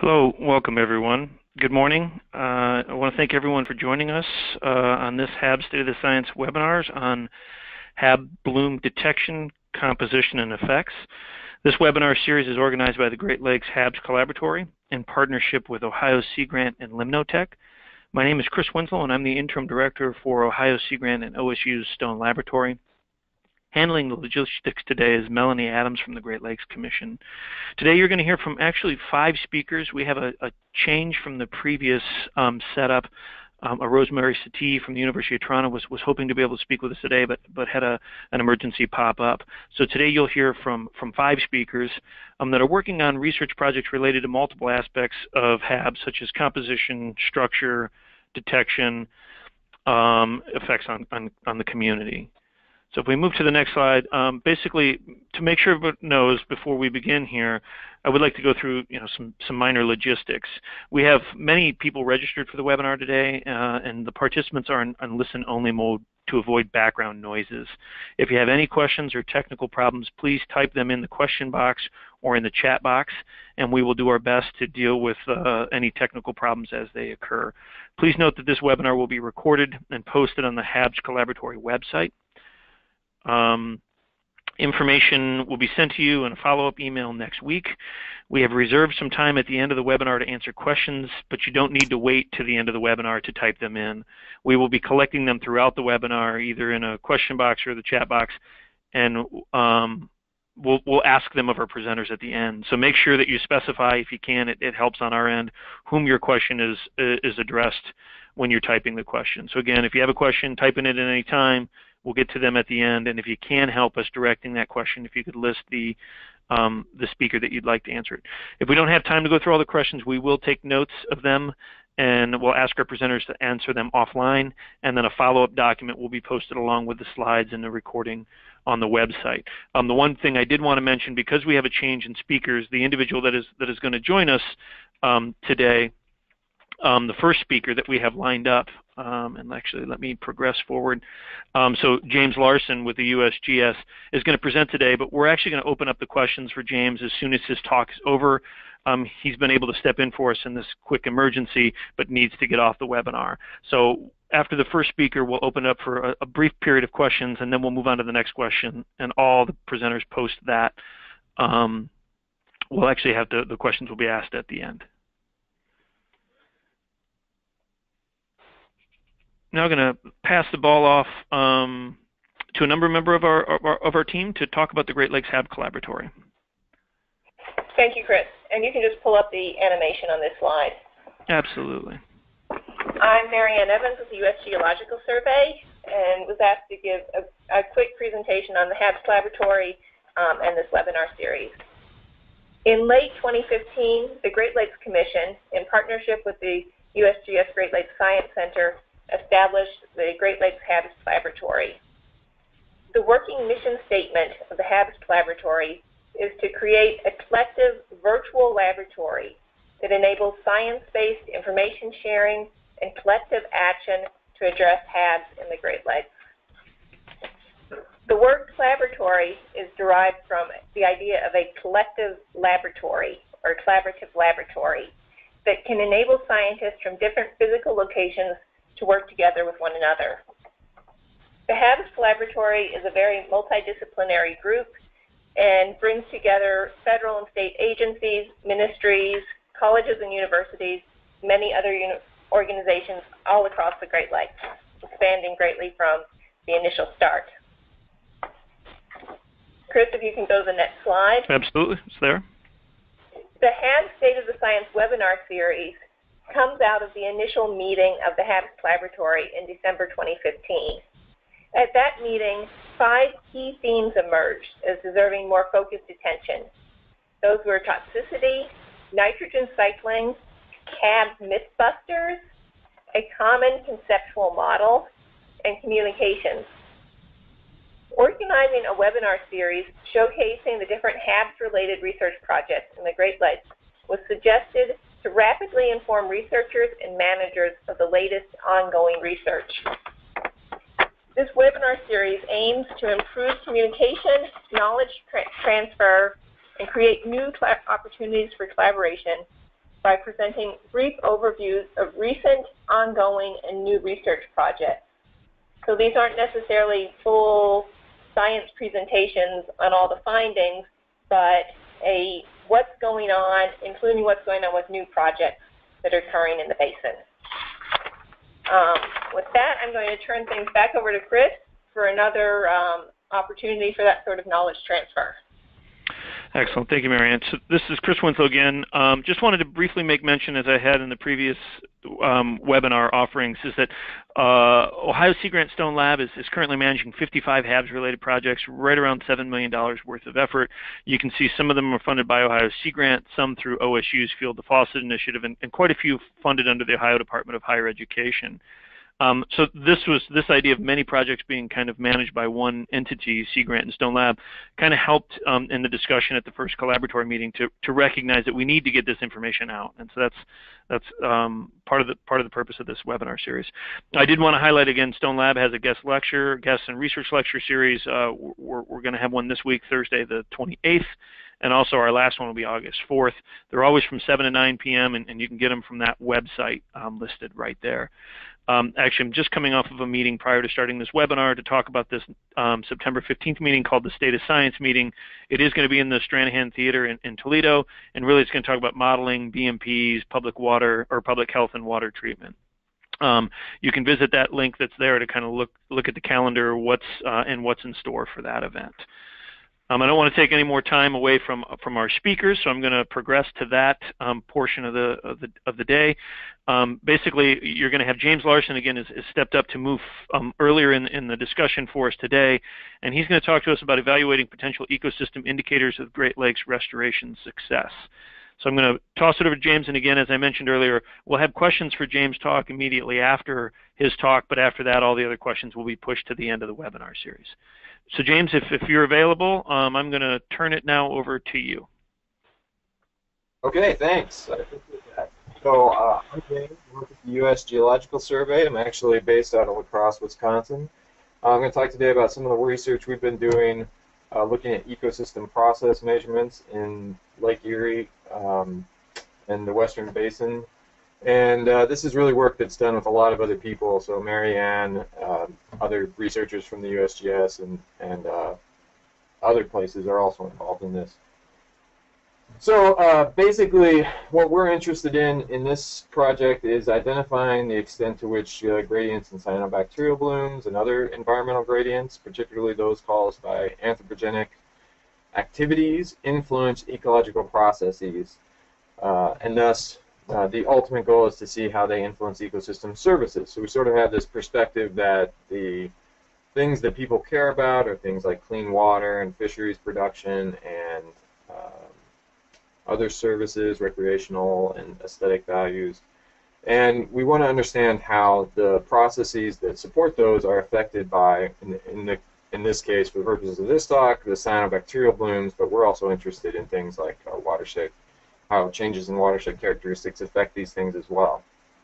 Hello, welcome everyone. Good morning. I want to thank everyone for joining us on this HABs State of the Science webinars on HAB bloom detection, composition, and effects. This webinar series is organized by the Great Lakes HABs Collaboratory in partnership with Ohio Sea Grant and Limnotech. My name is Chris Winslow, and I'm the Interim Director for Ohio Sea Grant and OSU's Stone Laboratory. Handling the logistics today is Melanie Adams from the Great Lakes Commission. Today you're going to hear from actually 5 speakers. We have a change from the previous setup. A Rosemary Satie from the University of Toronto was hoping to be able to speak with us today, but had an emergency pop up. So today you'll hear from 5 speakers that are working on research projects related to multiple aspects of HABs, such as composition, structure, detection, effects on the community. So if we move to the next slide, basically to make sure everyone knows before we begin here, I would like to go through some minor logistics. We have many people registered for the webinar today, and the participants are in listen-only mode to avoid background noises. If you have any questions or technical problems, please type them in the question box or in the chat box, and we will do our best to deal with any technical problems as they occur. Please note that this webinar will be recorded and posted on the HABs Collaboratory website. Information will be sent to you in a follow-up email next week. We have reserved some time at the end of the webinar to answer questions, but you don't need to wait to the end of the webinar to type them in. We will be collecting them throughout the webinar, either in a question box or the chat box, and we'll ask them of our presenters at the end. So make sure that you specify, if you can, it helps on our end, whom your question is addressed when you're typing the question. So again, if you have a question, type in it at any time. We'll get to them at the end, and if you can help us directing that question, if you could list the speaker that you'd like to answer it. If we don't have time to go through all the questions, we will take notes of them, and we'll ask our presenters to answer them offline, and then a follow-up document will be posted along with the slides and the recording on the website. The one thing I did want to mention, because we have a change in speakers, the individual that is going to join us today, the first speaker that we have lined up, and actually let me progress forward. So James Larson with the USGS is going to present today, but we're actually going to open up the questions for James as soon as his talk is over. He's been able to step in for us in this quick emergency, but needs to get off the webinar. So after the first speaker, we'll open up for a brief period of questions, and then we'll move on to the next question, and all the presenters post that. We'll actually have the questions will be asked at the end. Now I'm going to pass the ball off to a member of our team to talk about the Great Lakes HAB Collaboratory. Thank you, Chris. And you can just pull up the animation on this slide. Absolutely. I'm Marianne Evans with the U.S. Geological Survey, and was asked to give a quick presentation on the HABs Collaboratory and this webinar series. In late 2015, the Great Lakes Commission, in partnership with the USGS Great Lakes Science Center, established the Great Lakes HABs Collaboratory. The working mission statement of the HABs Collaboratory is to create a collective virtual laboratory that enables science-based information sharing and collective action to address HABs in the Great Lakes. The word collaboratory is derived from the idea of a collective laboratory or collaborative laboratory that can enable scientists from different physical locations to work together with one another. The HABs Collaboratory is a very multidisciplinary group and brings together federal and state agencies, ministries, colleges and universities, many other organizations all across the Great Lakes, expanding greatly from the initial start. Chris, if you can go to the next slide. Absolutely, it's there. The HABs State of the Science webinar series comes out of the initial meeting of the HABs Collaboratory in December 2015. At that meeting, 5 key themes emerged as deserving more focused attention. Those were toxicity, nitrogen cycling, HABs mythbusters, a common conceptual model, and communications. Organizing a webinar series showcasing the different HABs-related research projects in the Great Lakes was suggested to rapidly inform researchers and managers of the latest ongoing research. This webinar series aims to improve communication, knowledge transfer, and create new opportunities for collaboration by presenting brief overviews of recent, ongoing, and new research projects. So these aren't necessarily full science presentations on all the findings, but what's going on, including what's going on with new projects that are occurring in the basin. With that, I'm going to turn things back over to Chris for another opportunity for that sort of knowledge transfer. Excellent. Thank you, Marianne. So this is Chris Winslow again. Just wanted to briefly make mention, as I had in the previous webinar offerings, is that Ohio Sea Grant Stone Lab is currently managing 55 HABs-related projects, right around $7 million worth of effort. You can see some of them are funded by Ohio Sea Grant, some through OSU's Field the Faucet Initiative, and quite a few funded under the Ohio Department of Higher Education. So this idea of many projects being kind of managed by one entity, Sea Grant and Stone Lab, kind of helped in the discussion at the first collaboratory meeting to recognize that we need to get this information out, and so that's part of the purpose of this webinar series. I did want to highlight again, Stone Lab has a guest and research lecture series. We're going to have one this week, Thursday the 28th. And also our last one will be August 4th. They're always from 7 to 9 p.m. and you can get them from that website listed right there. Actually, I'm just coming off of a meeting prior to starting this webinar to talk about this September 15th meeting called the State of Science meeting. It is going to be in the Stranahan Theater in Toledo, and really it's going to talk about modeling, BMPs, public water, or public health and water treatment. You can visit that link that's there to kind of look at the calendar, and what's in store for that event. I don't want to take any more time away from our speakers, so I'm going to progress to that portion of the day. Basically, you're going to have James Larson again is stepped up to move earlier in the discussion for us today, and he's going to talk to us about evaluating potential ecosystem indicators of Great Lakes restoration success. So I'm going to toss it over to James, and again, as I mentioned earlier, we'll have questions for James' talk immediately after his talk, but after that, all the other questions will be pushed to the end of the webinar series. So James, if you're available, I'm going to turn it now over to you. Okay, thanks. I appreciate that. So I'm James, I work at the U.S. Geological Survey. I'm actually based out of La Crosse, Wisconsin. I'm going to talk today about some of the research we've been doing looking at ecosystem process measurements in Lake Erie and the Western Basin. And this is really work that's done with a lot of other people. So Marianne, other researchers from the USGS and other places are also involved in this. So basically what we're interested in this project is identifying the extent to which gradients in cyanobacterial blooms and other environmental gradients, particularly those caused by anthropogenic activities, influence ecological processes, and thus the ultimate goal is to see how they influence ecosystem services. So we sort of have this perspective that the things that people care about are things like clean water and fisheries production and other services, recreational and aesthetic values. And we want to understand how the processes that support those are affected by, in this case, for the purposes of this talk, the cyanobacterial blooms, but we're also interested in things like watershed, how changes in watershed characteristics affect these things as well.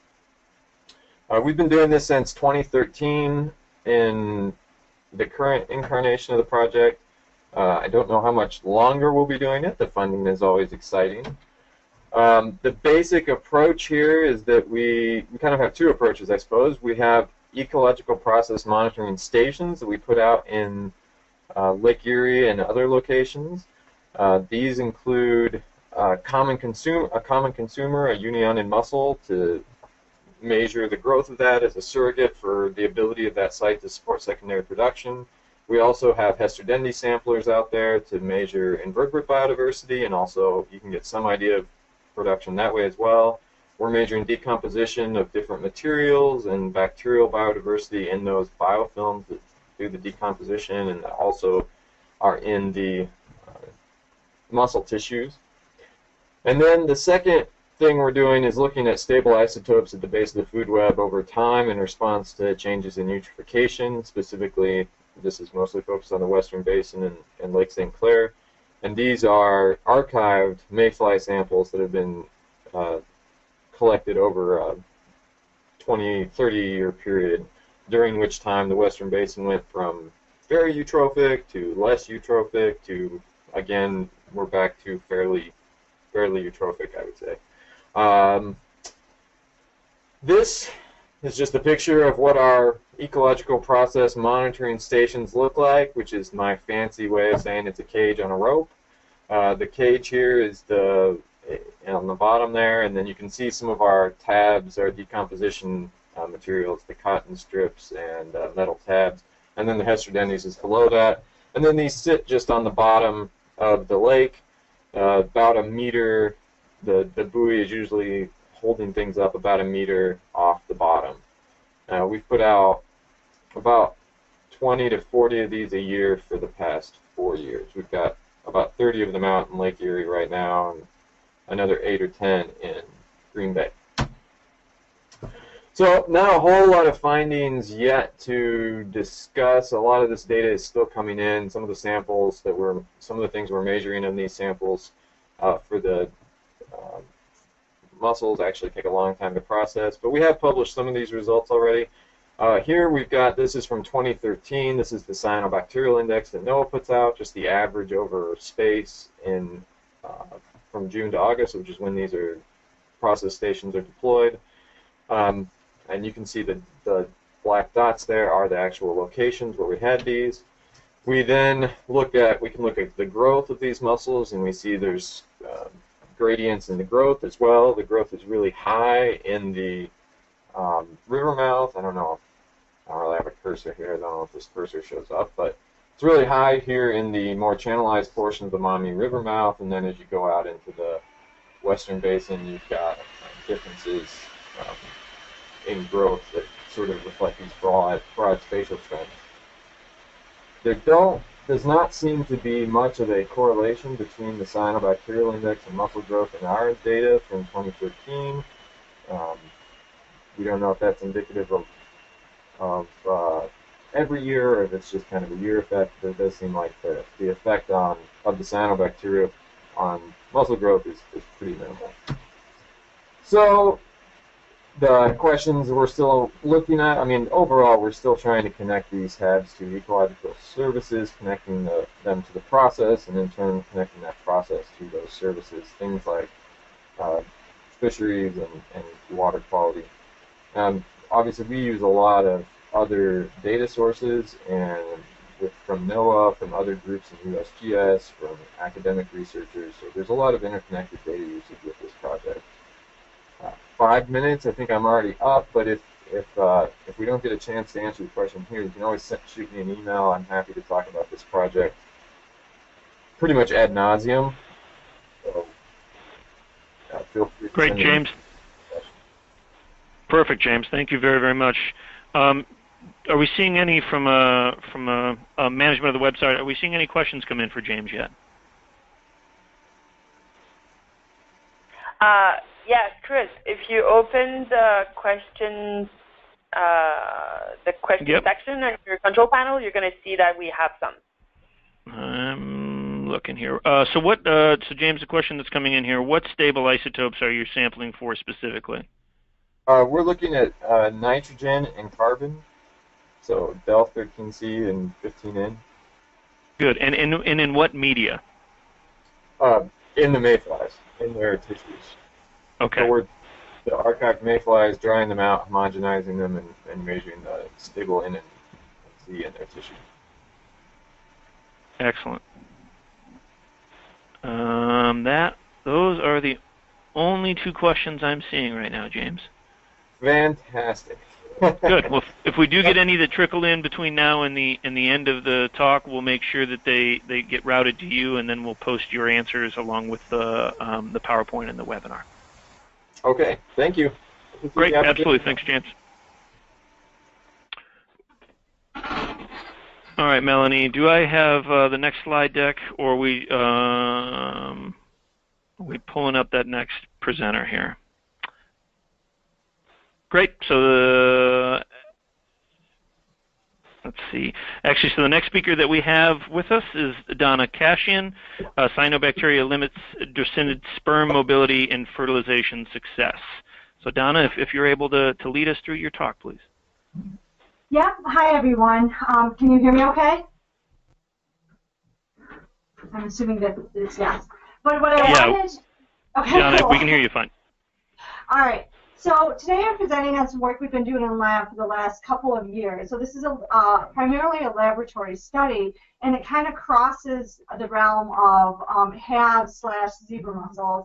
We've been doing this since 2013 in the current incarnation of the project. I don't know how much longer we'll be doing it. The funding is always exciting. The basic approach here is that we kind of have two approaches, I suppose. We have ecological process monitoring stations that we put out in Lake Erie and other locations. These include a common consumer, a union mussel, to measure the growth of that as a surrogate for the ability of that site to support secondary production. We also have Hesterdendi samplers out there to measure invertebrate biodiversity, and also you can get some idea of production that way as well. We're measuring decomposition of different materials and bacterial biodiversity in those biofilms that do the decomposition and also are in the mussel tissues. And then the second thing we're doing is looking at stable isotopes at the base of the food web over time in response to changes in eutrophication. Specifically, this is mostly focused on the Western Basin and Lake St. Clair. And these are archived mayfly samples that have been collected over a 20-30 year period, during which time the Western Basin went from very eutrophic to less eutrophic to, again, we're back to fairly eutrophic, I would say. Um, this is just a picture of what our ecological process monitoring stations look like, which is my fancy way of saying it's a cage on a rope. The cage here is on the bottom there, and then you can see some of our tabs, our decomposition materials, the cotton strips and metal tabs, and then the heterogenes is below that. And then these sit just on the bottom of the lake, about a meter. The buoy is usually holding things up about a meter off the bottom. We've put out about 20 to 40 of these a year for the past 4 years. We've got about 30 of them out in Lake Erie right now, and another 8 or 10 in Green Bay. So not a whole lot of findings yet to discuss. A lot of this data is still coming in. Some of the things we're measuring in these samples for the mussels actually take a long time to process, but we have published some of these results already. Here we've got, this is from 2013, this is the cyanobacterial index that NOAA puts out, just the average over space in from June to August, which is when these process stations are deployed. And you can see the black dots there are the actual locations where we had these. We then we can look at the growth of these mussels, and we see there's gradients in the growth as well. The growth is really high in the river mouth. I don't really have a cursor here. I don't know if this cursor shows up, but it's really high here in the more channelized portion of the Maumee River mouth, and then as you go out into the western basin, you've got differences in growth that sort of reflect these broad spatial trends. There does not seem to be much of a correlation between the cyanobacterial index and mussel growth in our data from 2013. We don't know if that's indicative of every year, or if it's just kind of a year effect, but it does seem like the effect of the cyanobacteria on mussel growth is pretty minimal. So the questions we're still looking at, overall we're still trying to connect these HABs to ecological services, connecting them to the process, and in turn connecting that process to those services, things like fisheries and water quality. Obviously we use a lot of other data sources, and from NOAA, from other groups in USGS, from academic researchers, so there's a lot of interconnected data usage with this project. 5 minutes, I think I'm already up, but if we don't get a chance to answer the question here, you can always shoot me an email. I'm happy to talk about this project pretty much ad nauseum. So feel free to Great, James. Perfect, James. Thank you very, very much. Are we seeing any from management of the website? Are we seeing any questions come in for James yet? Yes, Chris, if you open the questions, Yep. section on your control panel, you're going to see that we have some. I'm looking here. So James, the question that's coming in here, what stable isotopes are you sampling for specifically? We're looking at nitrogen and carbon, so Del 13C and 15N. Good. And in what media? In the mayflies, in their tissues. Okay. So we're the archived mayflies, drying them out, homogenizing them, and measuring the stable N and C in their tissue. Excellent. Those are the only two questions I'm seeing right now, James. Fantastic. Good. Well, if we do get any that trickle in between now and the end of the talk, we'll make sure that they get routed to you, and then we'll post your answers along with the PowerPoint and the webinar. Okay. Thank you. Great. Absolutely. Thanks, James. All right, Melanie. Do I have the next slide deck, or are we pulling up that next presenter here? Great. So let's see. Actually, so the next speaker that we have with us is Donna Cashian. Cyanobacteria limits descended sperm mobility and fertilization success. So Donna, if you're able to lead us through your talk, please. Yeah. Hi, everyone. Can you hear me okay? I'm assuming that it's yes. But what I wanted... Okay, Donna, cool. we can hear you fine. All right. So today I'm presenting on some work we've been doing in the lab for the last couple of years. So this is primarily a laboratory study, and it kind of crosses the realm of HABs/zebra mussels.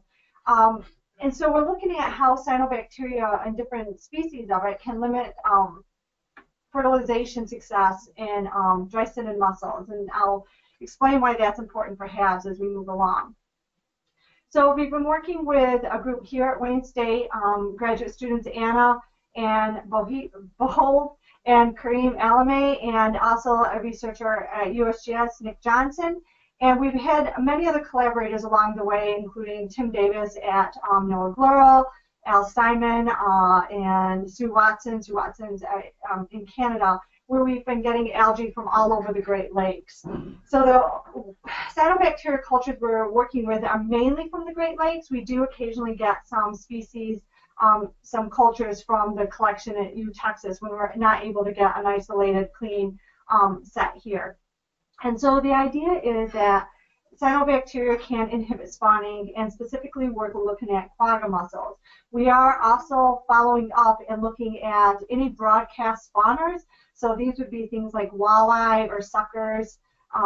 And so we're looking at how cyanobacteria and different species of it can limit fertilization success in dry-sitted mussels, and I'll explain why that's important for HABs as we move along. So we've been working with a group here at Wayne State, graduate students Anna and Bohol and Kareem Alameh, and also a researcher at USGS, Nick Johnson. And we've had many other collaborators along the way, including Tim Davis at Noah Glurl, Al Steinman, and Sue Watson. Sue Watson's in Canada, where we've been getting algae from all over the Great Lakes. So the cyanobacteria cultures we're working with are mainly from the Great Lakes. We do occasionally get some species, some cultures from the collection at U Texas when we're not able to get an isolated, clean set here. And so the idea is that cyanobacteria can inhibit spawning, and specifically we're looking at quagga mussels. We are also following up and looking at any broadcast spawners. So these would be things like walleye or suckers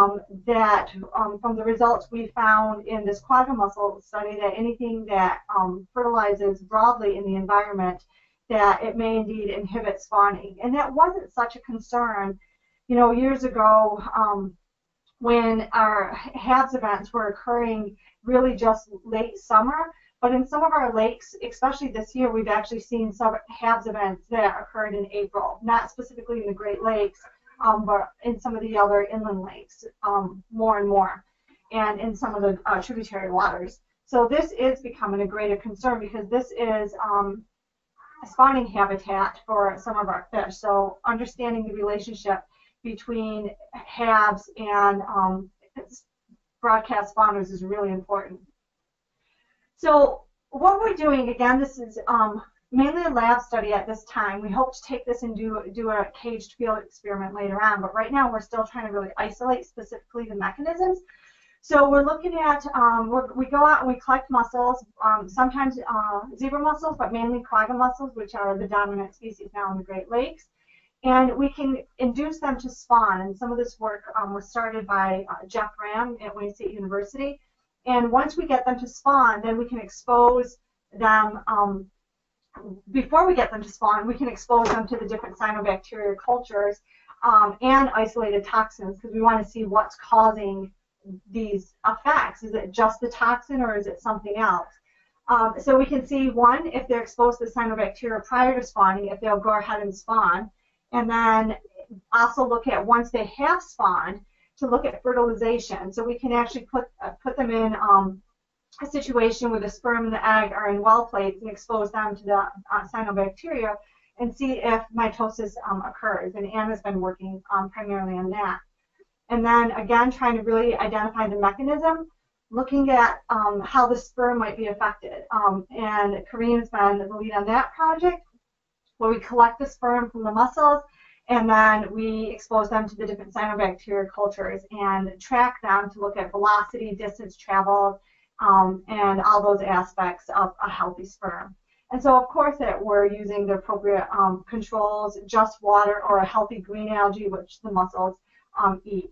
that from the results we found in this quagga mussel study, that anything that fertilizes broadly in the environment, that it may indeed inhibit spawning. And that wasn't such a concern, you know, years ago when our HABs events were occurring really just late summer. But in some of our lakes, especially this year, we've actually seen some HABs events that occurred in April, not specifically in the Great Lakes, but in some of the other inland lakes more and more, and in some of the tributary waters. So this is becoming a greater concern because this is a spawning habitat for some of our fish. So understanding the relationship between HABs and broadcast spawners is really important. So what we're doing, again, this is mainly a lab study at this time. We hope to take this and do a caged field experiment later on, but right now we're still trying to really isolate specifically the mechanisms. So we're looking at, we go out and we collect mussels, sometimes zebra mussels, but mainly quagga mussels, which are the dominant species now in the Great Lakes. And we can induce them to spawn. And some of this work was started by Jeff Ram at Wayne State University. And once we get them to spawn, then we can expose them, before we get them to spawn, we can expose them to the different cyanobacteria cultures and isolated toxins, because we want to see what's causing these effects. Is it just the toxin or is it something else? So we can see, one, if they're exposed to the cyanobacteria prior to spawning, if they'll go ahead and spawn. And then also look at, once they have spawned, to look at fertilization. So we can actually put them in a situation where the sperm and the egg are in well plates and expose them to the cyanobacteria and see if mitosis occurs. And Anna's been working primarily on that. And then again, trying to really identify the mechanism, looking at how the sperm might be affected. And Kareem's been the lead on that project, where we collect the sperm from the mussels, and then we expose them to the different cyanobacteria cultures and track them to look at velocity, distance traveled, and all those aspects of a healthy sperm. And so, of course, that we're using the appropriate controls, just water or a healthy green algae, which the mussels eat.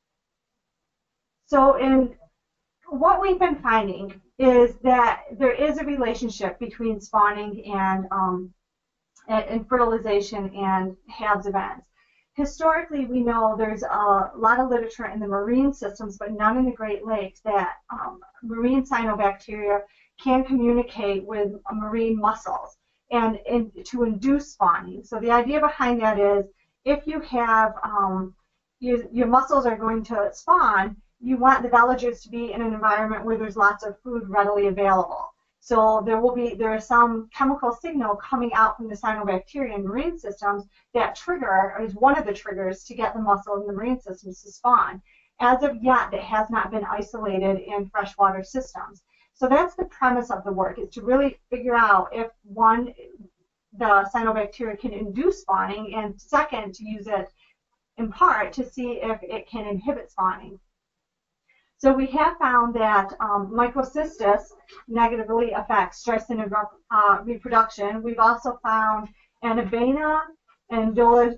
So what we've been finding is that there is a relationship between spawning and fertilization and HABs events. Historically, we know there's a lot of literature in the marine systems, but none in the Great Lakes, that marine cyanobacteria can communicate with marine mussels and to induce spawning. So the idea behind that is, if you have your mussels are going to spawn, you want the veligers to be in an environment where there's lots of food readily available. So there is some chemical signal coming out from the cyanobacteria in marine systems that trigger, or is one of the triggers to get the mussel in the marine systems to spawn. As of yet, it has not been isolated in freshwater systems. So that's the premise of the work, is to really figure out if, one, the cyanobacteria can induce spawning, and second, to use it in part to see if it can inhibit spawning. So we have found that microcystis negatively affects Dreissena reproduction. We've also found Anabaena and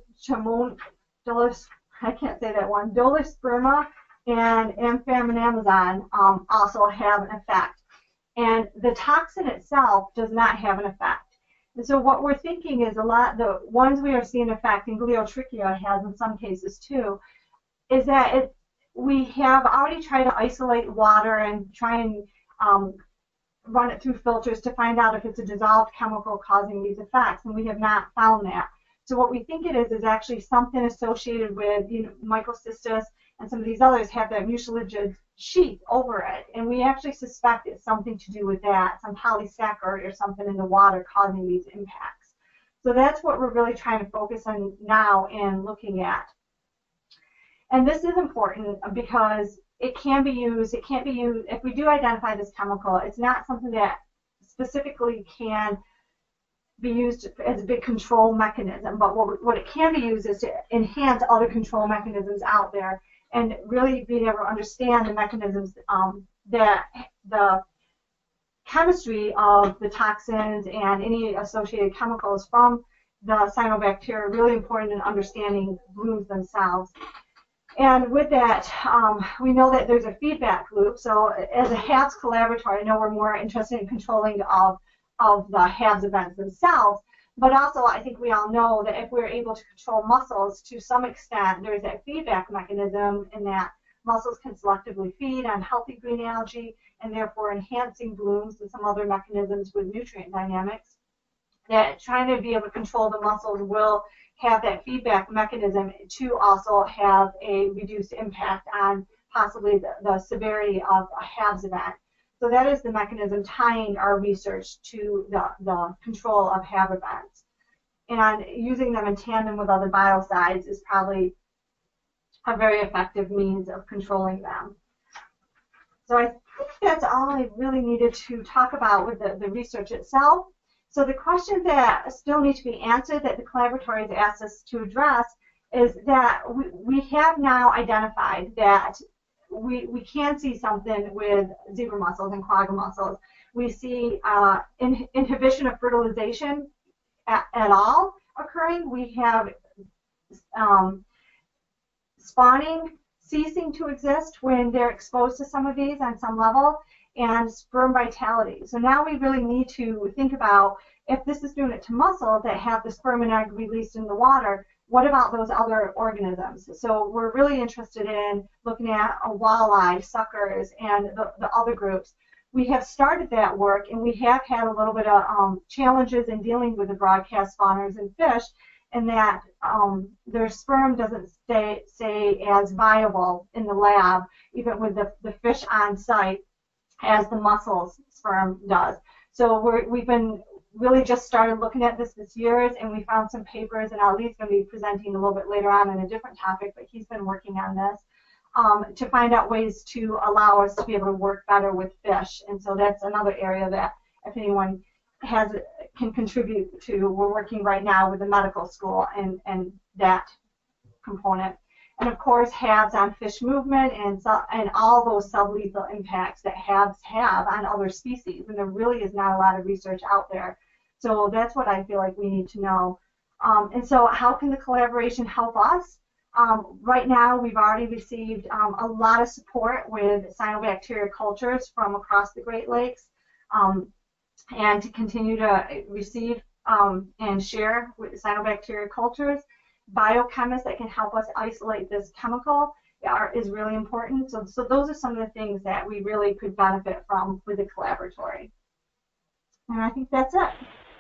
Dolosperma and Amphetamine also have an effect. And the toxin itself does not have an effect. And so what we're thinking is the ones we are seeing effect, and gliotrichia has in some cases too, is that we have already tried to isolate water and try and run it through filters to find out if it's a dissolved chemical causing these effects, and we have not found that. So what we think it is actually something associated with microcystis, and some of these others have that mucilaged sheath over it, and we actually suspect it's something to do with that, some polysaccharide or something in the water causing these impacts. So that's what we're really trying to focus on now and looking at. And this is important because it can be used, if we do identify this chemical, it's not something that specifically can be used as a big control mechanism, but what it can be used is to enhance other control mechanisms out there and really being able to understand the mechanisms that the chemistry of the toxins and any associated chemicals from the cyanobacteria are really important in understanding blooms themselves. And with that, we know that there's a feedback loop. So as a HABs collaboratory, I know we're more interested in controlling of the HABs events themselves, but also I think we all know that if we're able to control mussels to some extent, there's that feedback mechanism in that mussels can selectively feed on healthy green algae and therefore enhancing blooms and some other mechanisms with nutrient dynamics. That trying to be able to control the mussels will have that feedback mechanism to also have a reduced impact on possibly the severity of a HABs event. So that is the mechanism tying our research to the control of HAB events. And using them in tandem with other biocides is probably a very effective means of controlling them. So I think that's all I really needed to talk about with the research itself. So the questions that still need to be answered that the collaboratory has asked us to address is that we have now identified that we can see something with zebra mussels and quagga mussels. We see inhibition of fertilization at all occurring. We have spawning ceasing to exist when they're exposed to some of these on some level, and sperm vitality. So now we really need to think about if this is doing it to mussels that have the sperm and egg released in the water, what about those other organisms? So we're really interested in looking at walleye, suckers, and the other groups. We have started that work, and we have had a little bit of challenges in dealing with the broadcast spawners and fish, in that their sperm doesn't stay as viable in the lab, even with the fish on site, as the mussels sperm does. So we've been really just started looking at this year, and we found some papers, and Ali's going to be presenting a little bit later on a different topic, but he's been working on this to find out ways to allow us to be able to work better with fish. And so that's another area that if anyone can contribute to, we're working right now with the medical school and that component. And of course, HABs on fish movement and all those sublethal impacts that HABs have on other species. And there really is not a lot of research out there. So that's what I feel like we need to know. And so how can the collaboration help us? Right now, we've already received a lot of support with cyanobacteria cultures from across the Great Lakes, and to continue to receive and share with cyanobacteria cultures. Biochemists that can help us isolate this chemical is really important. So those are some of the things that we really could benefit from with the collaboratory. And I think that's it.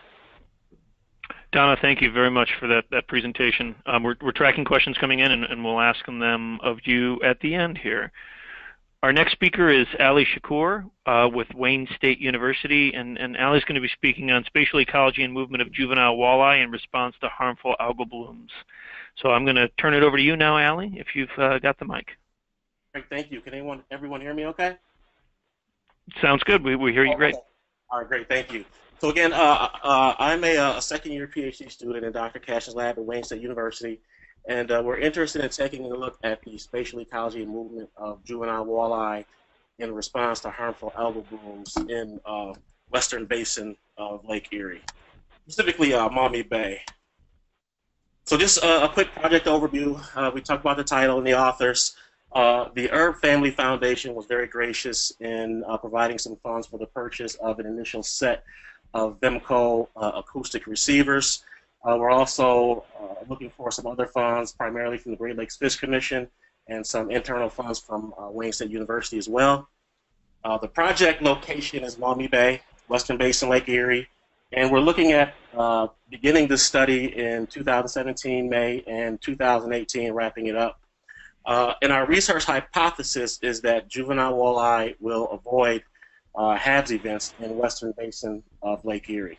Donna, thank you very much for that presentation. We're tracking questions coming in, and we'll ask them of you at the end here. Our next speaker is Ali Shakur with Wayne State University, and Ali's going to be speaking on spatial ecology and movement of juvenile walleye in response to harmful algal blooms. So I'm going to turn it over to you now, Ali, if you've got the mic. Great, thank you. Can everyone hear me okay? Sounds good. We hear you great. All right, great, thank you. So again, I'm a second-year PhD student in Dr. Cash's lab at Wayne State University, And we're interested in taking a look at the spatial ecology and movement of juvenile walleye in response to harmful algal blooms in western basin of Lake Erie, specifically Maumee Bay. So just a quick project overview. We talked about the title and the authors. The Herb Family Foundation was very gracious in providing some funds for the purchase of an initial set of Vemco acoustic receivers. We're also looking for some other funds, primarily from the Great Lakes Fish Commission and some internal funds from Wayne State University as well. The project location is Maumee Bay, Western Basin, Lake Erie, and we're looking at beginning this study in 2017, May, and 2018, wrapping it up. And our research hypothesis is that juvenile walleye will avoid HABs events in Western Basin of Lake Erie.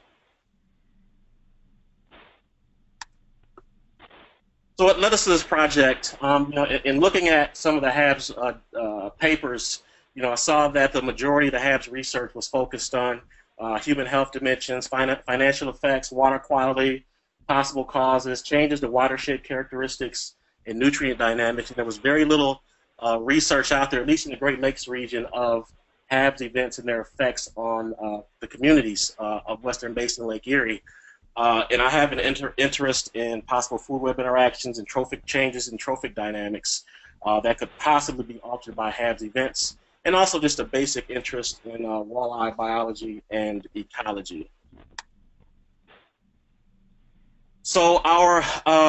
So what led us to this project, in looking at some of the HABs papers, I saw that the majority of the HABs research was focused on human health dimensions, financial effects, water quality, possible causes, changes to watershed characteristics, and nutrient dynamics. And there was very little research out there, at least in the Great Lakes region, of HABs events and their effects on the communities of Western Basin Lake Erie. And I have an interest in possible food-web interactions and trophic changes in trophic dynamics that could possibly be altered by HABs events, and also just a basic interest in walleye biology and ecology. So our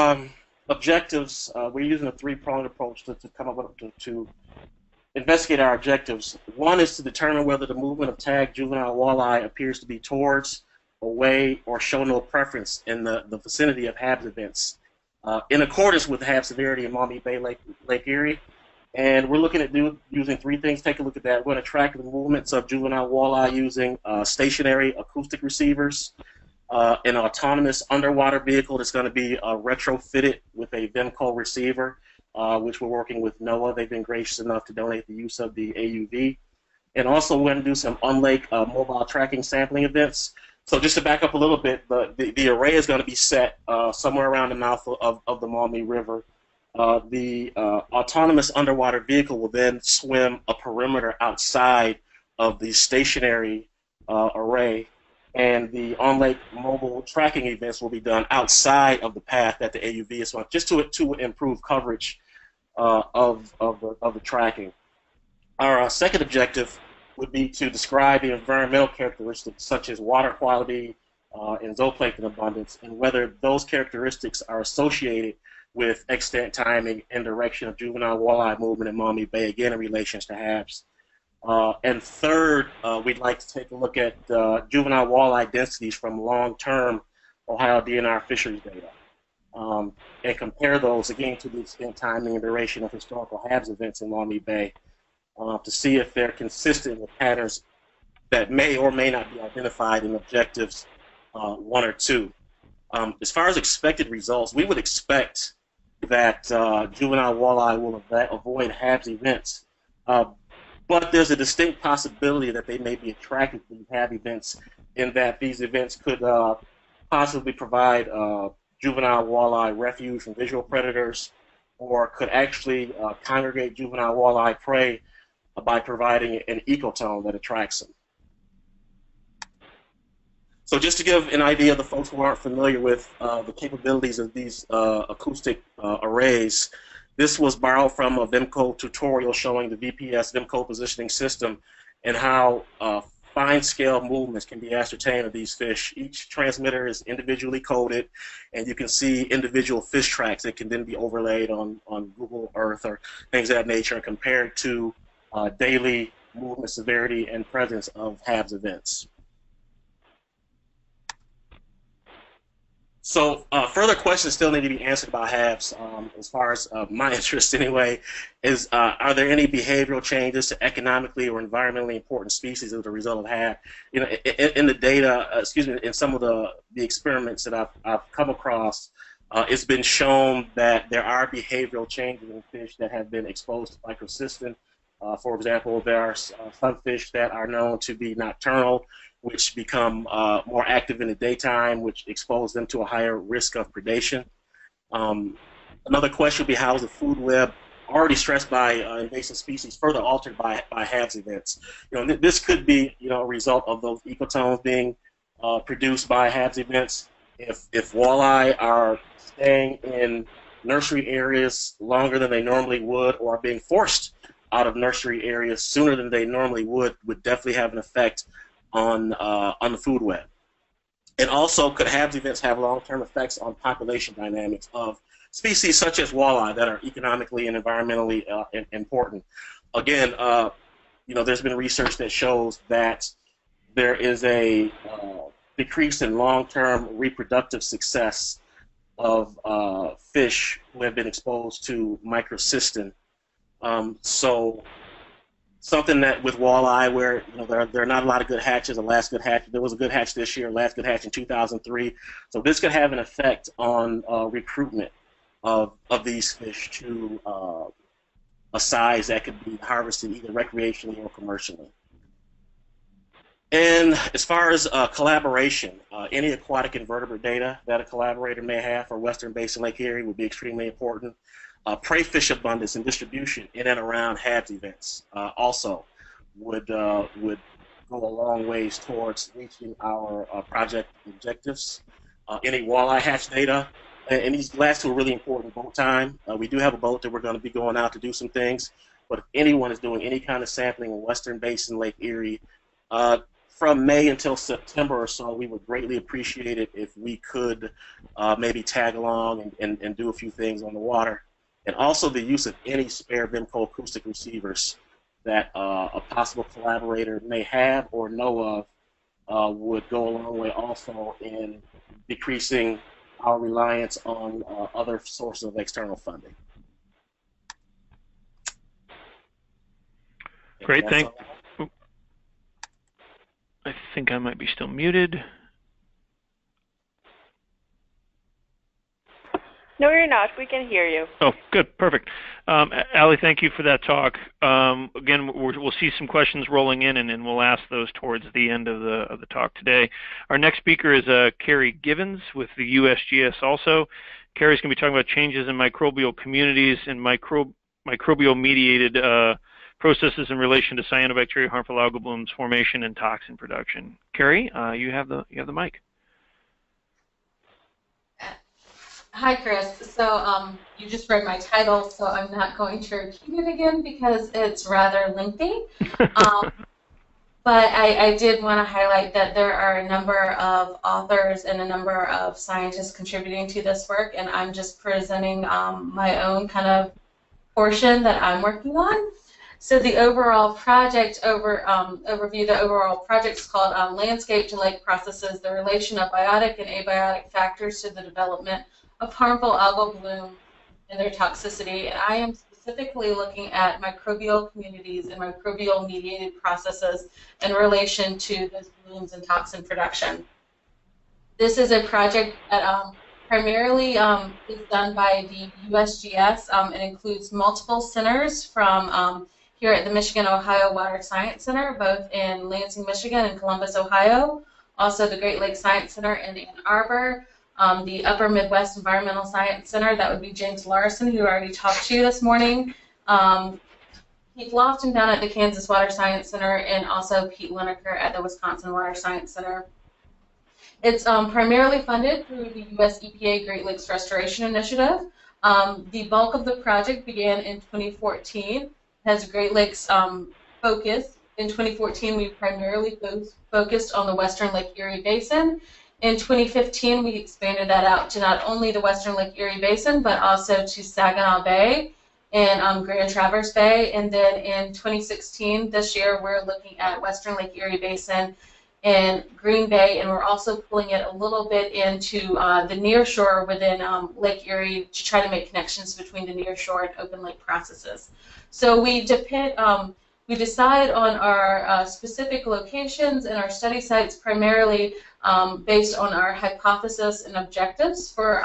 objectives, we're using a three-pronged approach to come up with, to investigate our objectives. One is to determine whether the movement of tagged juvenile walleye appears to be towards, away, or show no preference in the vicinity of HABs events, in accordance with HAB severity in Maumee Bay, Lake Erie. And we're looking at using three things. Take a look at that. We're going to track the movements of juvenile walleye using stationary acoustic receivers, an autonomous underwater vehicle that's going to be retrofitted with a Vemco receiver, which we're working with NOAA. They've been gracious enough to donate the use of the AUV. And also we're going to do some on-lake mobile tracking sampling events. So just to back up a little bit, the array is going to be set somewhere around the mouth of the Maumee River. The autonomous underwater vehicle will then swim a perimeter outside of the stationary array, and the on-lake mobile tracking events will be done outside of the path that the AUV is on, just to improve coverage of the tracking. Our second objective would be to describe the environmental characteristics such as water quality and zooplankton abundance, and whether those characteristics are associated with extent, timing, and direction of juvenile walleye movement in Maumee Bay, again in relation to HABs. And third, we'd like to take a look at juvenile walleye densities from long-term Ohio DNR fisheries data, and compare those again to the extent, timing, and duration of historical HABs events in Maumee Bay, to see if they're consistent with patterns that may or may not be identified in objectives 1 or 2. As far as expected results, we would expect that juvenile walleye will avoid HABs events, but there's a distinct possibility that they may be attracted to HAB events, in that these events could possibly provide juvenile walleye refuge from visual predators, or could actually congregate juvenile walleye prey by providing an ecotone that attracts them. So just to give an idea of the folks who aren't familiar with the capabilities of these acoustic arrays, this was borrowed from a Vemco tutorial showing the VPS Vemco positioning system and how fine-scale movements can be ascertained of these fish. Each transmitter is individually coded, and you can see individual fish tracks that can then be overlaid on Google Earth or things of that nature and compared to daily movement severity and presence of HABs events. So further questions still need to be answered about HABs, as far as my interest anyway, is are there any behavioral changes to economically or environmentally important species as a result of HAB? In the data, in some of the experiments that I've come across, it's been shown that there are behavioral changes in fish that have been exposed to microcystin. For example, there are some fish that are known to be nocturnal, which become more active in the daytime, which expose them to a higher risk of predation. Another question would be, how is the food web already stressed by invasive species further altered by HABs events? This could be a result of those ecotones being produced by HABs events. If walleye are staying in nursery areas longer than they normally would, or are being forced out of nursery areas sooner than they normally would definitely have an effect on the food web. And also, could HABs events have long-term effects on population dynamics of species such as walleye that are economically and environmentally important? Again, there's been research that shows that there is a decrease in long-term reproductive success of fish who have been exposed to microcystin. So something that with walleye where there are not a lot of good hatches. The last good hatch, there was a good hatch this year, last good hatch in 2003. So this could have an effect on recruitment of these fish to a size that could be harvested either recreationally or commercially. And as far as collaboration, any aquatic invertebrate data that a collaborator may have for Western Basin Lake Erie would be extremely important. Prey fish abundance and distribution in and around HABs events also would go a long ways towards reaching our project objectives. Any walleye hatch data, and these last two are really important. Boat time. We do have a boat that we're going to be going out to do some things, but if anyone is doing any kind of sampling in Western Basin Lake Erie, from May until September or so, we would greatly appreciate it if we could maybe tag along and do a few things on the water. And also the use of any spare Vimco acoustic receivers that a possible collaborator may have or know of would go a long way also in decreasing our reliance on other sources of external funding. Great, thanks. I think I might be still muted. No, you're not. We can hear you. Oh, good. Perfect. Allie, thank you for that talk. Again, we'll see some questions rolling in, and we'll ask those towards the end of the talk today. Our next speaker is Carrie Givens with the USGS also. Carrie's going to be talking about changes in microbial communities and microbial-mediated processes in relation to cyanobacteria, harmful algal blooms formation, and toxin production. Carrie, you have the mic. Hi, Chris. So you just read my title, so I'm not going to repeat it again because it's rather lengthy. But I did want to highlight that there are a number of authors and a number of scientists contributing to this work, and I'm just presenting my own kind of portion that I'm working on. So the overall project overview, the overall project is called Landscape to Lake Processes, the Relation of Biotic and Abiotic Factors to the Development of Harmful Algal Bloom and Their Toxicity. And I am specifically looking at microbial communities and microbial-mediated processes in relation to those blooms and toxin production. This is a project that primarily is done by the USGS. It includes multiple centers from here at the Michigan-Ohio Water Science Center, both in Lansing, Michigan and Columbus, Ohio. Also the Great Lakes Science Center in Ann Arbor. The Upper Midwest Environmental Science Center, that would be James Larson, who I already talked to this morning. Pete Lofton down at the Kansas Water Science Center, and also Pete Lineker at the Wisconsin Water Science Center. It's primarily funded through the U.S. EPA Great Lakes Restoration Initiative. The bulk of the project began in 2014. It has a Great Lakes focus. In 2014, we primarily focused on the Western Lake Erie Basin. In 2015, we expanded that out to not only the Western Lake Erie Basin, but also to Saginaw Bay and Grand Traverse Bay. And then in 2016, this year, we're looking at Western Lake Erie Basin and Green Bay, and we're also pulling it a little bit into the near shore within Lake Erie to try to make connections between the near shore and open lake processes. So we decide on our specific locations and our study sites primarily based on our hypothesis and objectives for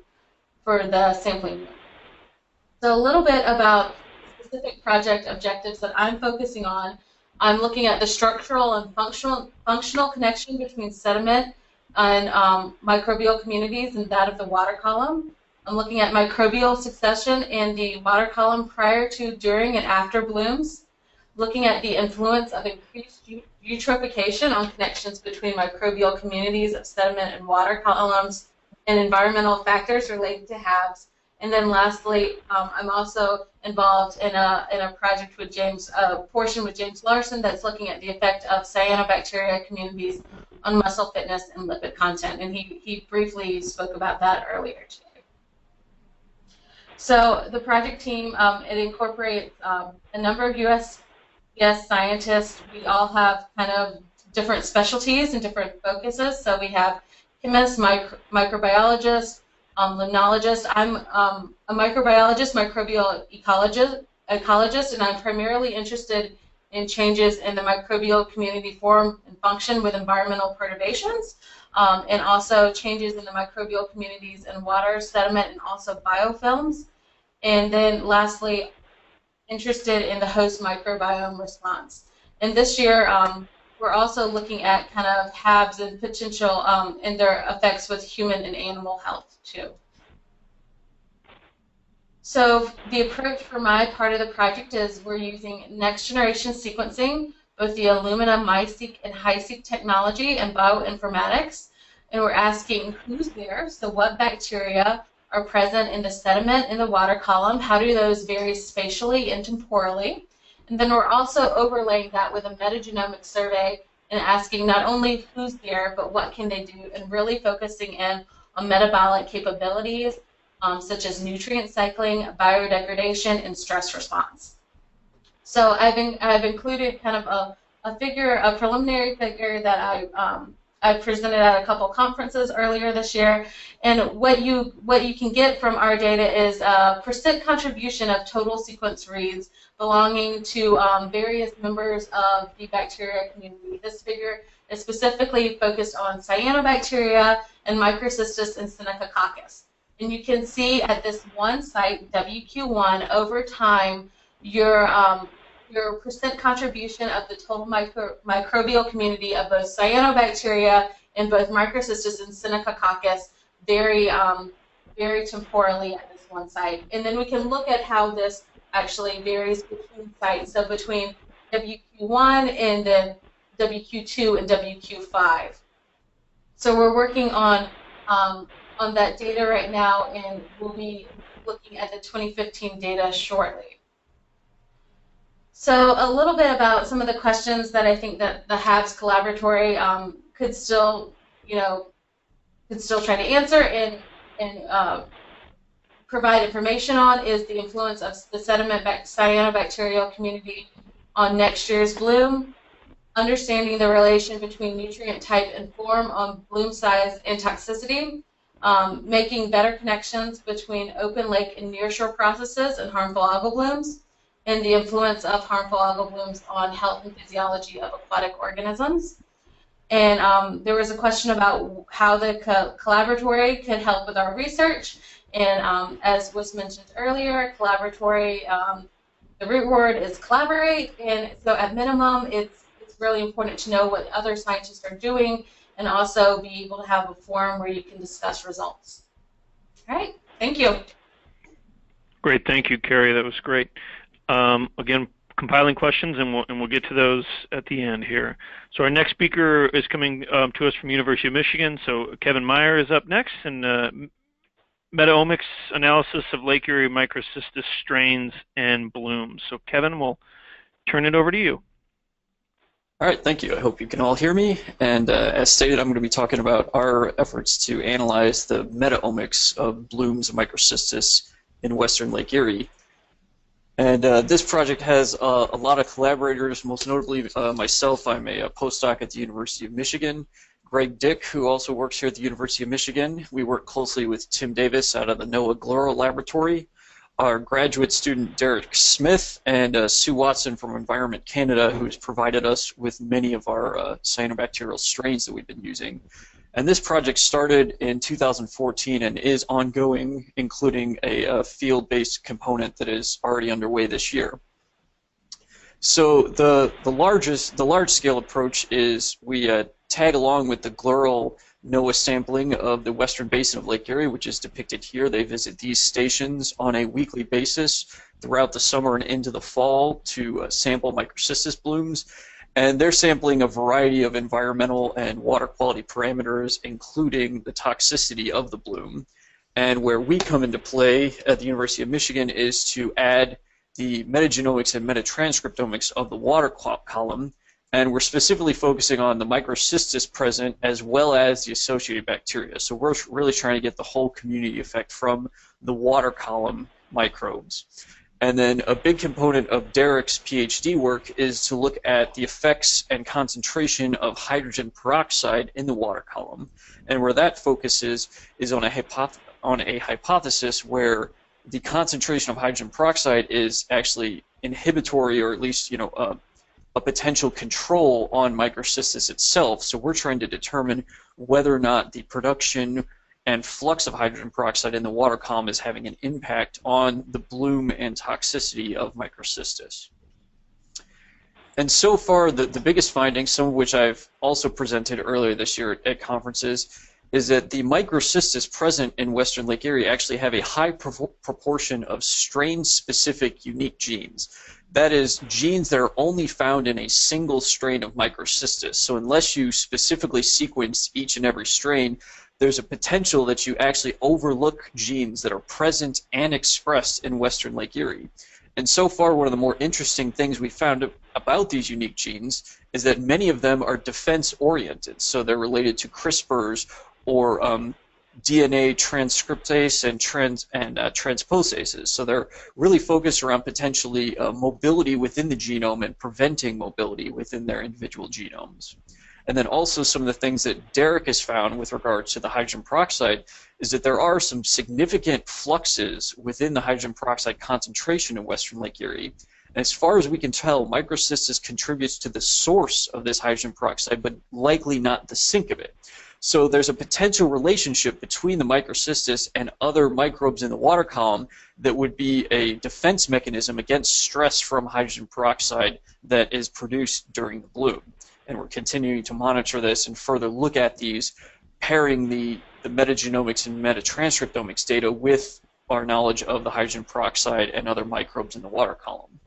the sampling. So a little bit about specific project objectives that I'm focusing on. I'm looking at the structural and functional connection between sediment and microbial communities and that of the water column. I'm looking at microbial succession in the water column prior to, during, and after blooms, looking at the influence of increased eutrophication on connections between microbial communities of sediment and water columns, and environmental factors related to HABs. And then lastly, I'm also involved in a project with a portion with James Larson that's looking at the effect of cyanobacteria communities on muscle fitness and lipid content. And he briefly spoke about that earlier today. So the project team, it incorporates a number of US scientists. We all have kind of different specialties and different focuses. So we have chemists, microbiologists, limnologists. I'm a microbiologist, microbial ecologist, and I'm primarily interested in changes in the microbial community form and function with environmental perturbations, and also changes in the microbial communities in water, sediment, and also biofilms. And then lastly, interested in the host microbiome response. And this year, we're also looking at kind of HABs and potential and their effects with human and animal health too. So the approach for my part of the project is we're using next generation sequencing, both the Illumina MiSeq and HiSeq technology and bioinformatics, and we're asking who's there, so what bacteria are present in the sediment in the water column, how do those vary spatially and temporally, and then we're also overlaying that with a metagenomic survey and asking not only who's there, but what can they do, and really focusing in on metabolic capabilities, such as nutrient cycling, biodegradation, and stress response. So I've included kind of a preliminary figure that I presented at a couple conferences earlier this year, and what you can get from our data is a % contribution of total sequence reads belonging to various members of the bacteria community. This figure is specifically focused on cyanobacteria and Microcystis and Senecacoccus. And you can see at this one site, WQ1, over time, your % contribution of the total microbial community of both cyanobacteria and both Microcystis and Senecacoccus vary temporally at this one site. And then we can look at how this actually varies between sites, so between WQ1 and then WQ2 and WQ5. So we're working on that data right now, and we'll be looking at the 2015 data shortly. So a little bit about some of the questions that I think that the HABs Collaboratory could still try to answer and provide information on is the influence of the sediment cyanobacterial community on next year's bloom, understanding the relation between nutrient type and form on bloom size and toxicity, making better connections between open lake and nearshore processes and harmful algal blooms, and the influence of harmful algal blooms on health and physiology of aquatic organisms. And there was a question about how the collaboratory could help with our research. And as was mentioned earlier, collaboratory, the root word is collaborate, and so at minimum, it's really important to know what other scientists are doing and also be able to have a forum where you can discuss results. All right, thank you. Great, thank you, Carrie. That was great. Again, compiling questions, and we'll get to those at the end here. So our next speaker is coming to us from University of Michigan. So Kevin Meyer is up next, and meta-omics analysis of Lake Erie Microcystis strains and blooms. So Kevin, we'll turn it over to you. All right, thank you. I hope you can all hear me. And as stated, I'm going to be talking about our efforts to analyze the meta-omics of blooms of Microcystis in western Lake Erie. And this project has a lot of collaborators, most notably myself. I'm a postdoc at the University of Michigan. Greg Dick, who also works here at the University of Michigan. We work closely with Tim Davis out of the NOAA Gloro Laboratory, our graduate student Derek Smith, and Sue Watson from Environment Canada, who's provided us with many of our cyanobacterial strains that we've been using. And this project started in 2014 and is ongoing, including a field-based component that is already underway this year. So the large scale approach is we tag along with the GLERL NOAA sampling of the western basin of Lake Erie, which is depicted here. They visit these stations on a weekly basis throughout the summer and into the fall to sample microcystis blooms. And they're sampling a variety of environmental and water quality parameters, including the toxicity of the bloom. And where we come into play at the University of Michigan is to add the metagenomics and metatranscriptomics of the water column, and we're specifically focusing on the microcystis present as well as the associated bacteria. So we're really trying to get the whole community effect from the water column microbes. And then a big component of Derek's PhD work is to look at the effects and concentration of hydrogen peroxide in the water column. And where that focuses is on a hypothesis where the concentration of hydrogen peroxide is actually inhibitory, or at least a potential control on microcystis itself. So we're trying to determine whether or not the production and flux of hydrogen peroxide in the water column is having an impact on the bloom and toxicity of microcystis. And so far, the biggest findings, some of which I've also presented earlier this year at conferences, is that the microcystis present in western Lake Erie actually have a high proportion of strain-specific unique genes. That is, genes that are only found in a single strain of microcystis. So unless you specifically sequence each and every strain, there's a potential that you actually overlook genes that are present and expressed in western Lake Erie. And so far, one of the more interesting things we found about these unique genes is that many of them are defense-oriented. So they're related to CRISPRs or DNA transcriptase and transposases. So they're really focused around potentially mobility within the genome and preventing mobility within their individual genomes. And then also some of the things that Derek has found with regards to the hydrogen peroxide is that there are some significant fluxes within the hydrogen peroxide concentration in western Lake Erie. And as far as we can tell, microcystis contributes to the source of this hydrogen peroxide, but likely not the sink of it. So there's a potential relationship between the microcystis and other microbes in the water column that would be a defense mechanism against stress from hydrogen peroxide that is produced during the bloom. And we're continuing to monitor this and further look at these, pairing the metagenomics and metatranscriptomics data with our knowledge of the hydrogen peroxide and other microbes in the water column.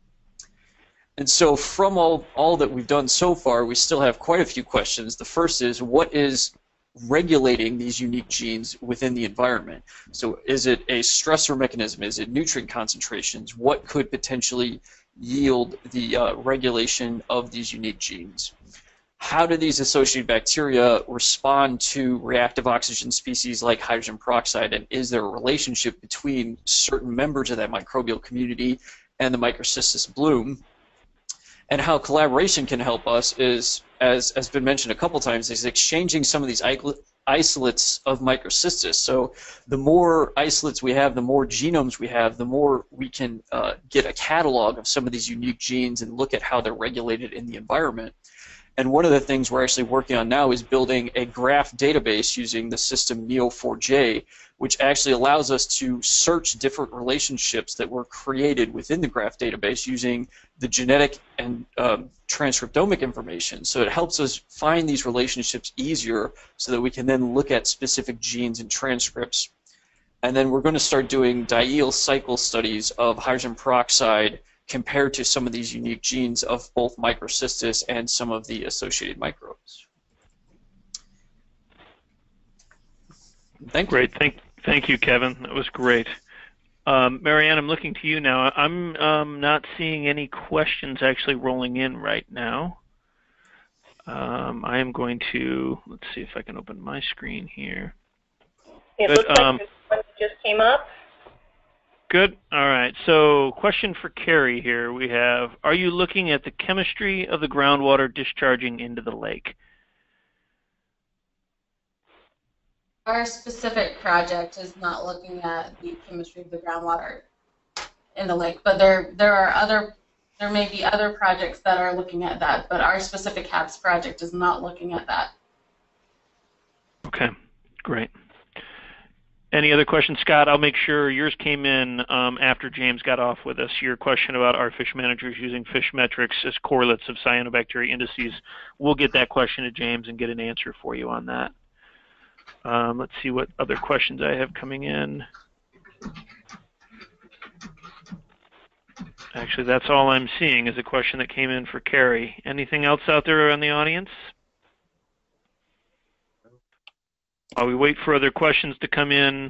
And so from all that we've done so far, we still have quite a few questions. The first is, what is regulating these unique genes within the environment? So is it a stressor mechanism? Is it nutrient concentrations? What could potentially yield the regulation of these unique genes? How do these associated bacteria respond to reactive oxygen species like hydrogen peroxide? And is there a relationship between certain members of that microbial community and the microcystis bloom? And how collaboration can help us is, as has been mentioned a couple times, is exchanging some of these isolates of microcystis. So the more isolates we have, the more genomes we have, the more we can get a catalog of some of these unique genes and look at how they're regulated in the environment. And one of the things we're actually working on now is building a graph database using the system Neo4j, which actually allows us to search different relationships that were created within the graph database using the genetic and transcriptomic information. So it helps us find these relationships easier so that we can then look at specific genes and transcripts. And then we're going to start doing diel cycle studies of hydrogen peroxide compared to some of these unique genes of both microcystis and some of the associated microbes. Thank you. Great. Thank you, Kevin. That was great. Marianne, I'm looking to you now. I'm not seeing any questions actually rolling in right now. I am going to, let's see if I can open my screen here. It looks like this one just came up. Good. All right. So question for Carrie here. We have, are you looking at the chemistry of the groundwater discharging into the lake? Our specific project is not looking at the chemistry of the groundwater in the lake, but there may be other projects that are looking at that, but our specific HABs project is not looking at that. Okay, great. Any other questions, Scott? I'll make sure yours came in after James got off with us. Your question about our fish managers using fish metrics as correlates of cyanobacteria indices. We'll get that question to James and get an answer for you on that. Let's see what other questions I have coming in. Actually, that's all I'm seeing is a question that came in for Carrie. Anything else out there in the audience? While we wait for other questions to come in,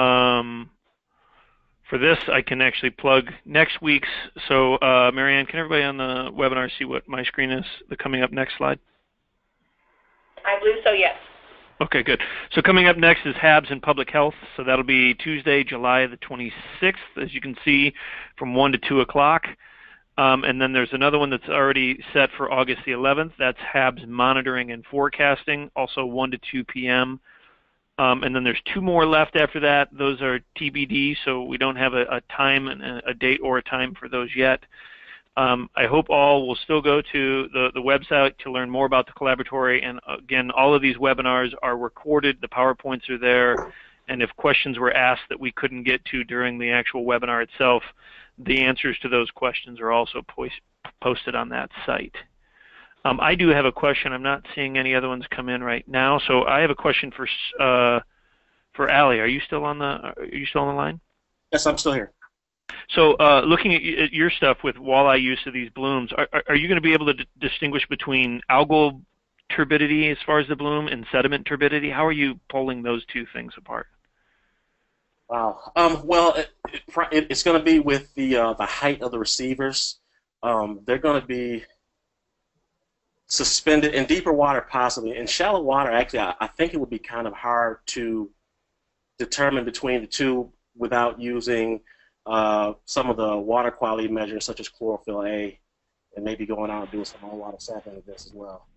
for this, I can actually plug next week's. So, Marianne, can everybody on the webinar see what my screen is? The coming up next slide? I believe so, yes. Okay, good. So coming up next is HABs in Public Health. So that'll be Tuesday, July the 26th, as you can see, from 1 to 2 o'clock. And then there's another one that's already set for August the 11th. That's HABs Monitoring and Forecasting, also 1 to 2 p.m. And then there's 2 more left after that. Those are TBD, so we don't have a time, a date or a time for those yet. I hope all will still go to the website to learn more about the collaboratory. And again, all of these webinars are recorded. The PowerPoints are there. And if questions were asked that we couldn't get to during the actual webinar itself, the answers to those questions are also posted on that site. I do have a question. I'm not seeing any other ones come in right now. So I have a question for Allie. Are you still on the line? Yes, I'm still here. So looking at your stuff with walleye use of these blooms, are you going to be able to distinguish between algal turbidity as far as the bloom and sediment turbidity? How are you pulling those two things apart? Wow. Well, it's going to be with the height of the receivers. They're going to be suspended in deeper water, possibly. In shallow water, actually, I think it would be kind of hard to determine between the two without using some of the water quality measures, such as chlorophyll A, and maybe going out and doing some on-water sampling of this as well.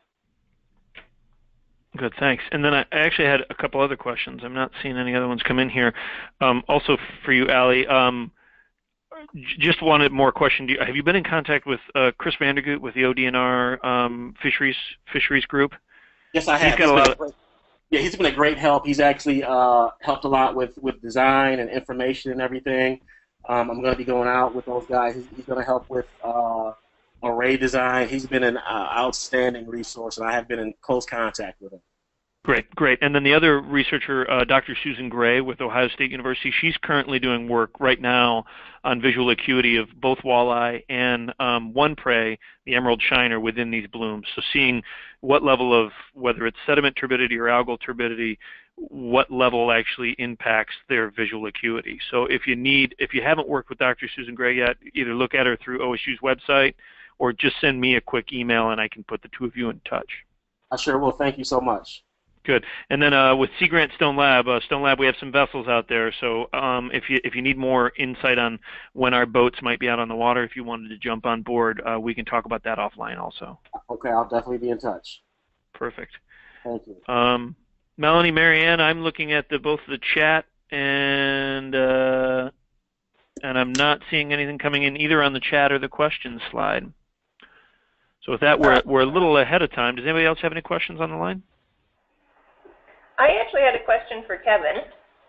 Good, thanks. And then I actually had a couple other questions. I'm not seeing any other ones come in here. Also for you, Allie, just wanted more question. Have you been in contact with Chris Vandergoot with the ODNR fisheries group? Yes, I have. He's been a great help. He's actually helped a lot with design and information and everything. I'm going to be going out with those guys. He's going to help with array design. He's been an outstanding resource, and I have been in close contact with him. Great, great. And then the other researcher, Dr. Susan Gray with Ohio State University, she's currently doing work right now on visual acuity of both walleye and one prey, the emerald shiner, within these blooms. So seeing what level of, whether it's sediment turbidity or algal turbidity, what level actually impacts their visual acuity. So if you haven't worked with Dr. Susan Gray yet, either look at her through OSU's website or just send me a quick email and I can put the two of you in touch. I sure will. Thank you so much. Good. And then with Sea Grant Stone Lab, we have some vessels out there. So if you need more insight on when our boats might be out on the water, if you wanted to jump on board, we can talk about that offline also. Okay, I'll definitely be in touch. Perfect. Thank you. Melanie, Marianne, I'm looking at both the chat and I'm not seeing anything coming in either on the chat or the questions slide. So with that, we're a little ahead of time. Does anybody else have any questions on the line? I actually had a question for Kevin.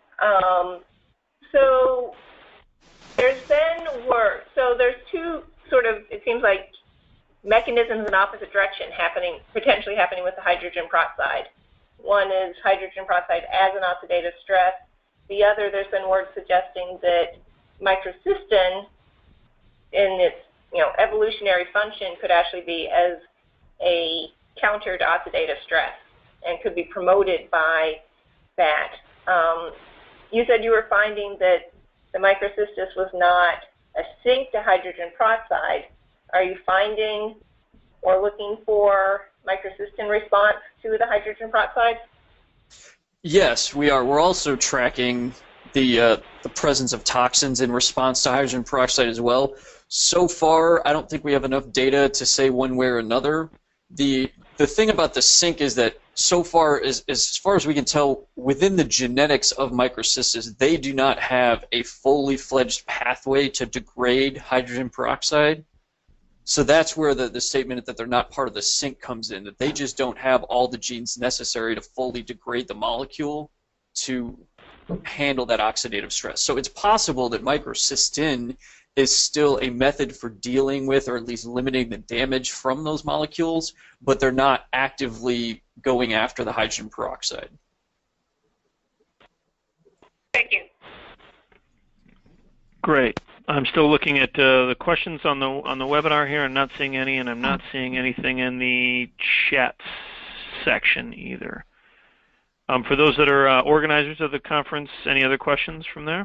So there's been work. So there's two sort of, it seems like, mechanisms in opposite direction potentially happening with the hydrogen peroxide. One is hydrogen peroxide as an oxidative stress. The other, there's been work suggesting that microcystin in its evolutionary function could actually be as a counter to oxidative stress and could be promoted by that. You said you were finding that the microcystis was not a sink to hydrogen peroxide. Are you finding or looking for microcystin response to the hydrogen peroxide? Yes, we are. We're also tracking the presence of toxins in response to hydrogen peroxide as well. So far, I don't think we have enough data to say one way or another. The thing about the sink is that so far, as far as we can tell, within the genetics of microcystis, they do not have a fully fledged pathway to degrade hydrogen peroxide. So that's where the statement that they're not part of the sink comes in, that they just don't have all the genes necessary to fully degrade the molecule to handle that oxidative stress. So it's possible that microcystin is still a method for dealing with, or at least limiting, the damage from those molecules, but they're not actively going after the hydrogen peroxide. Thank you. Great. I'm still looking at the questions on the webinar here. I'm not seeing any, and I'm not seeing anything in the chat section either. For those that are organizers of the conference, any other questions from there?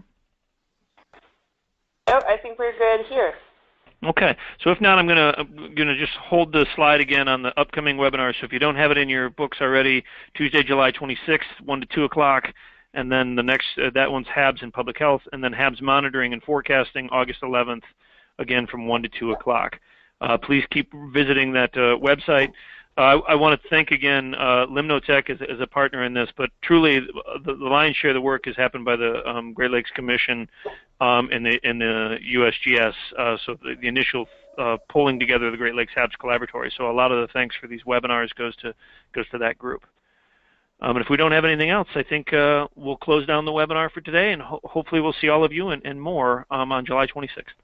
Oh, I think we're good here. Okay. So if not, I'm gonna just hold the slide again on the upcoming webinar. So if you don't have it in your books already, Tuesday, July 26th, 1 to 2 o'clock, and then the next that one's HABs in public health, and then HABs monitoring and forecasting, August 11th, again from 1 to 2 o'clock. Please keep visiting that website. I want to thank again Limnotech as a partner in this, but truly the lion's share of the work has happened by the Great Lakes Commission and the USGS. So the initial pulling together of the Great Lakes HABs Collaboratory. So a lot of the thanks for these webinars goes to that group. And if we don't have anything else, I think we'll close down the webinar for today, and hopefully we'll see all of you and more on July 26th.